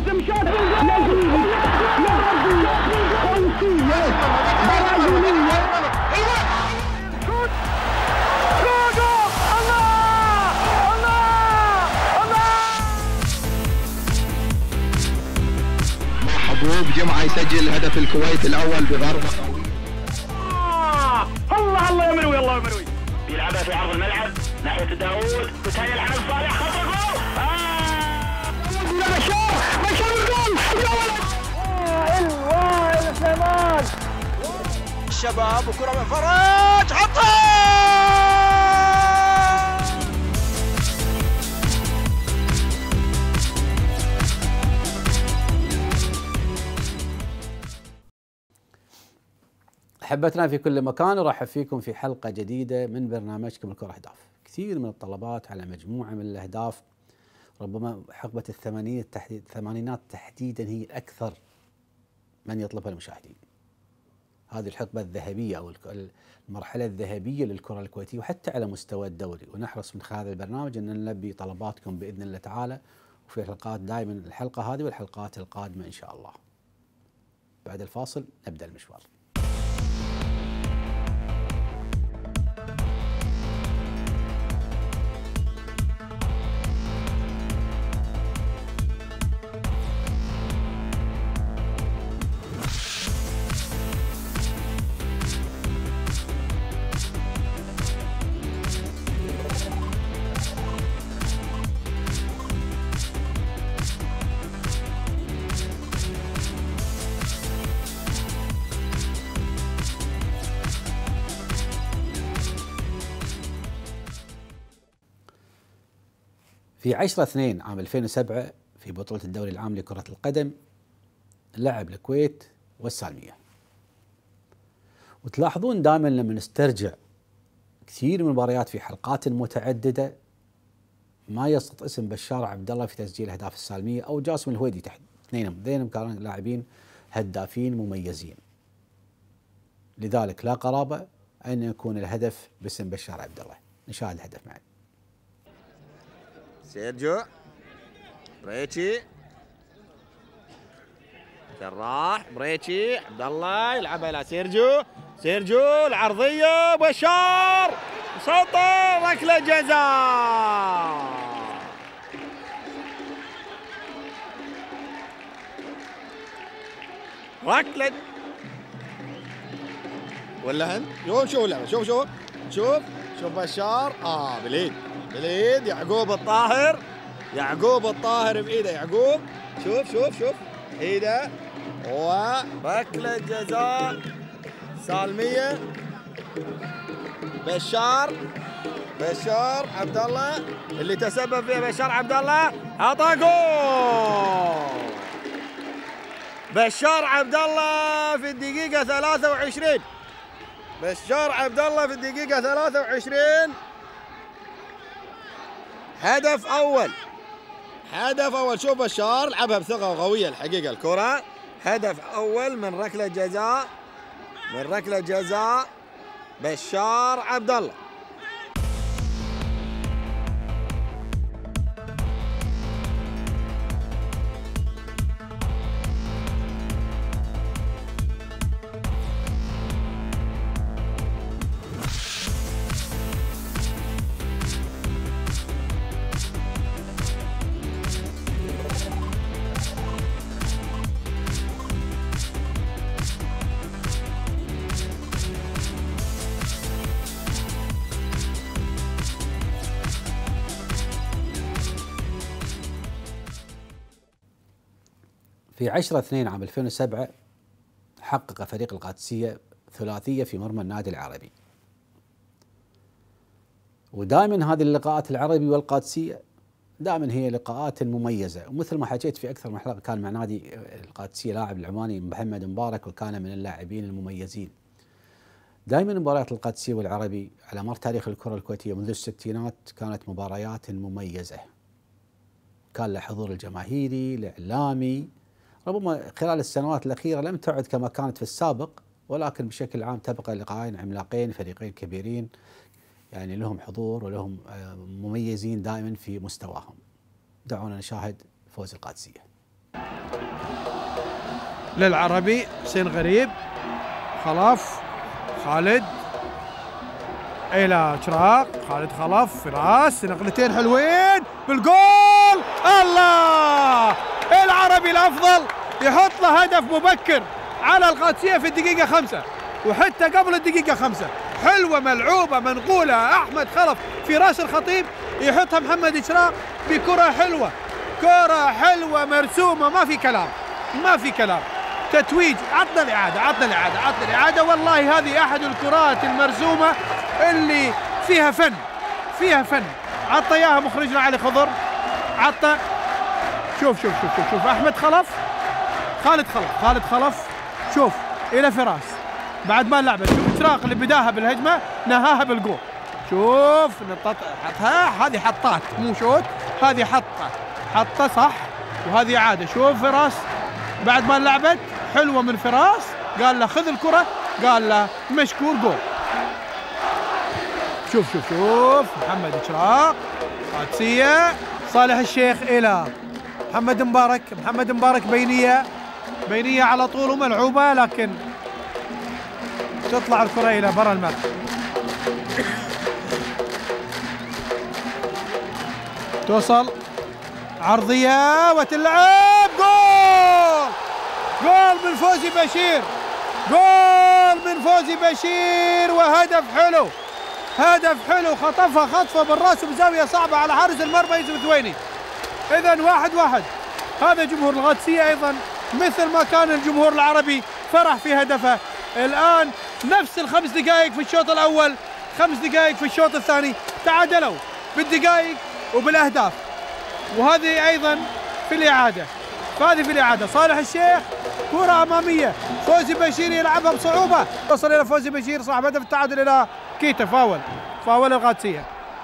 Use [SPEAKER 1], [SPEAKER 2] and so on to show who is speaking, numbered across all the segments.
[SPEAKER 1] شوت بالجول خمسية برازيلية. شوت جول. الله الله الله.
[SPEAKER 2] محبوب جمعة يسجل هدف الكويت الأول بضربة قوية.
[SPEAKER 1] الله الله يا مروي، الله يا مروي.
[SPEAKER 3] بيلعبها في عرض الملعب ناحية داوود، وتاني الحمد صالح خطأ جول.
[SPEAKER 1] بشار الجول يا ولد. وائل سليمان.
[SPEAKER 4] الشباب وكرة من فرج حطها.
[SPEAKER 5] أحبتنا في كل مكان، ورحب فيكم في حلقة جديدة من برنامجكم الكرة أهداف. كثير من الطلبات على مجموعة من الأهداف، ربما حقبة الثمانينات تحديدا هي أكثر من يطلبها المشاهدين. هذه الحقبة الذهبية أو المرحلة الذهبية للكرة الكويتية وحتى على مستوى الدوري، ونحرص من خلال البرنامج أن نلبي طلباتكم بإذن الله تعالى، وفي الحلقات دائما الحلقة هذه والحلقات القادمة إن شاء الله. بعد الفاصل نبدأ المشوار. في 10/2 عام 2007 في بطولة الدوري العام لكرة القدم لعب الكويت والسالمية. وتلاحظون دائما لما نسترجع كثير من المباريات في حلقات متعددة ما يسقط اسم بشار عبد الله في تسجيل اهداف السالمية او جاسم الهويدي تحت. اثنينهم كانوا لاعبين هدافين مميزين. لذلك لا قرابة ان يكون الهدف باسم بشار عبد الله. نشاهد الهدف معي.
[SPEAKER 4] سيرجيو بريتشي جراح بريتشي عبد الله يلعبها الى سيرجيو العرضيه بشار سطر ركله جزاء. ركله ولا هن شوف اللعبه شوف بشار باليد يعقوب الطاهر بايده يعقوب شوف ايده وركله جزاء سالميه. بشار عبد الله اللي تسبب فيها بشار عبد الله حطها جول. بشار عبد الله في الدقيقه 23. بشار عبد الله في الدقيقه 23 هدف أول. شوف بشار لعبها بثقة وقوية الحقيقة الكرة. هدف أول من ركلة جزاء بشار عبد الله.
[SPEAKER 5] في 10/2 عام 2007 حقق فريق القادسية ثلاثية في مرمى النادي العربي. ودائما هذه اللقاءات العربي والقادسية دائما هي لقاءات مميزة، ومثل ما حكيت في أكثر من حلقة كان مع نادي القادسية لاعب العماني محمد مبارك، وكان من اللاعبين المميزين. دائما مباريات القادسية والعربي على مر تاريخ الكرة الكويتية منذ الستينات كانت مباريات مميزة، كان له حضور الجماهيري الإعلامي. ربما خلال السنوات الأخيرة لم تعد كما كانت في السابق، ولكن بشكل عام تبقى لقاءين عملاقين، فريقين كبيرين يعني لهم حضور ولهم مميزين دائما في مستواهم. دعونا نشاهد فوز القادسية.
[SPEAKER 6] للعربي. حسين غريب، خلف، خالد الى شراق، خالد خلف، فراس، نقلتين حلوين بالجول. الله، العربي الافضل يحط له هدف مبكر على القادسية في الدقيقة 5 وحتى قبل الدقيقة 5. حلوة ملعوبة منقولة أحمد خلف في راس الخطيب، يحطها محمد إشراق بكرة حلوة، كرة حلوة مرسومة، ما في كلام، ما في كلام. تتويج. عطنا الإعادة، عطنا الإعادة، عطنا الإعادة. والله هذه أحد الكرات المرسومة اللي فيها فن، فيها فن. عطى إياها مخرجنا علي خضر، عطى. شوف شوف شوف شوف, شوف. أحمد خلف، خالد خلف، خالد خلف، شوف إلى فراس بعد ما لعبت. شوف إشراق اللي بداها بالهجمة نهاها بالجول. شوف حطها، هذه حطات مو شوت، هذه حطة صح، وهذه إعادة. شوف فراس بعد ما لعبت حلوة من فراس، قال له خذ الكرة، قال له مشكور جول. شوف شوف شوف محمد إشراق، قادسية، صالح الشيخ إلى محمد مبارك، محمد مبارك بينية، بينية على طول وملعوبة، لكن تطلع الكرة إلى برا الملعب. توصل عرضية وتلعب، جول، جول من فوزي بشير، جول من فوزي بشير، وهدف حلو، هدف حلو، خطفها خطفة بالراس بزاوية صعبة على حارس المرمى يوسف ثويني. إذن 1-1. هذا جمهور القادسية أيضا مثل ما كان الجمهور العربي فرح في هدفه. الآن نفس الخمس دقائق في الشوط الأول، 5 دقائق في الشوط الثاني، تعادلوا بالدقائق وبالأهداف. وهذه أيضا في الإعادة، فهذه في الإعادة. صالح الشيخ كرة أمامية، فوزي بشير يلعبها بصعوبة، وصل إلى فوزي بشير صاحب هدف التعادل إلى كيتا. فاول، فاول القادسية.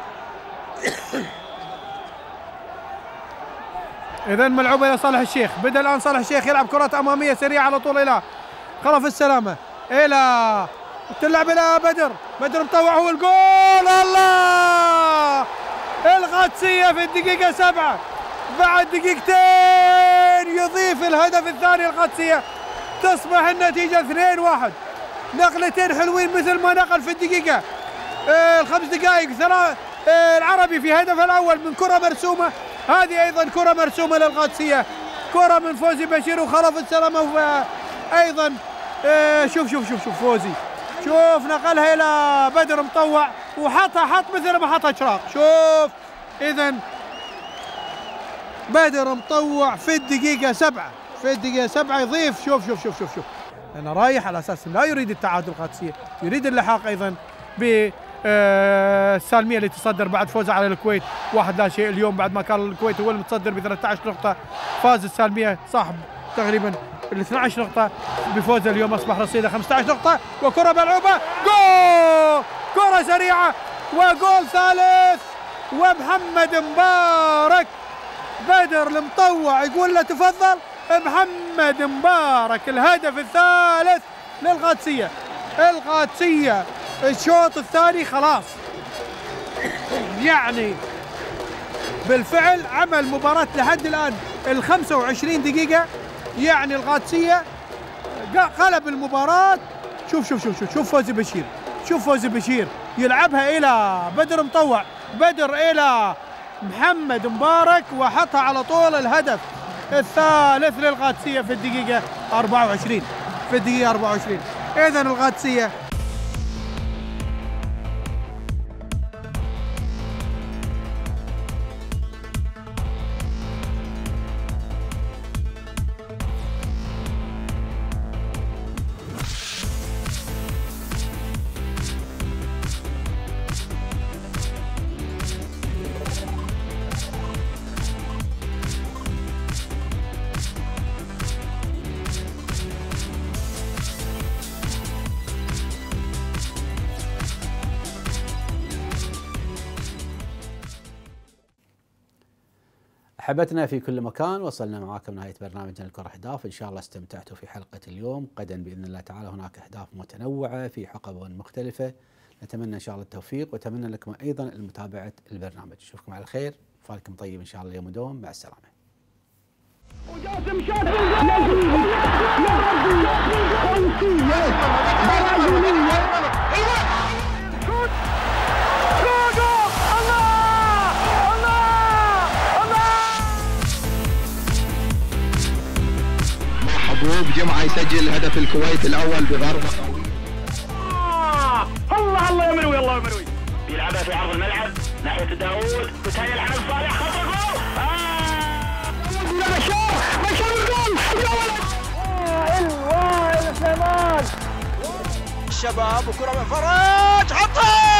[SPEAKER 6] إذن ملعوبة إلى صالح الشيخ، بدأ الآن صالح الشيخ يلعب كرات أمامية سريعة على طول إلى خلف السلامة، إلى تلعب إلى بدر، بدر مطوع هو الجول. الله، القادسية في الدقيقة 7 بعد دقيقتين يضيف الهدف الثاني. القادسية تصبح النتيجة 2-1. نقلتين حلوين مثل ما نقل في الدقيقة 5 دقائق العربي في هدف الأول من كرة مرسومة. هذه أيضا كرة مرسومة للقادسية، كرة من فوزي بشير وخلف السلامة أيضا. شوف شوف شوف شوف فوزي، شوف نقلها إلى بدر مطوع وحطها، حط مثل ما حطها إشراق. شوف إذن بدر مطوع في الدقيقة 7، في الدقيقة 7 يضيف. شوف شوف شوف شوف شوف، أنا رايح على أساس لا يريد التعادل القادسية، يريد اللحاق أيضا بالسالمية اللي تصدر بعد فوزها على الكويت 1-0 اليوم، بعد ما كان الكويت هو المتصدر ب 13 نقطة، فاز السالمية صاحب تقريبا ال 12 نقطة بفوزه اليوم، أصبح رصيده 15 نقطة. وكرة ملعوبة، جول، كرة سريعة وجول ثالث، ومحمد مبارك. بدر المطوع يقول له تفضل، محمد مبارك الهدف الثالث للقادسية. القادسية الشوط الثاني خلاص يعني بالفعل عمل مباراة لحد الآن 25 دقيقة، يعني القادسية قلب المباراة. شوف شوف شوف شوف, شوف فوزي بشير، شوف فوزي بشير يلعبها إلى بدر مطوع، بدر إلى محمد مبارك وحطها على طول الهدف الثالث للقادسية في الدقيقة 24، في الدقيقة 24. إذن القادسية
[SPEAKER 5] أحبتنا في كل مكان، وصلنا معاكم نهاية برنامجنا الكرة أهداف. إن شاء الله استمتعتوا في حلقة اليوم. غدا بإذن الله تعالى هناك أهداف متنوعة في حقب مختلفة، نتمنى إن شاء الله التوفيق، وأتمنى لكم أيضا متابعة البرنامج. أشوفكم على خير، فالكم طيب إن شاء الله يوم ودوم، مع السلامة.
[SPEAKER 1] جاسم شاط يا ربي خمسية برازيلية شوت جول الله الله الله.
[SPEAKER 2] محبوب جمعة يسجل هدف الكويت الأول بضربة
[SPEAKER 1] الله الله يا مروي الله يا مروي.
[SPEAKER 3] بيلعبها في عرض الملعب ناحية داوود وتاني الحمد صالح خطأ جول.
[SPEAKER 1] بشار الجول يا ولد. وائل سليمان.
[SPEAKER 4] الشباب وكرة من فرج حطها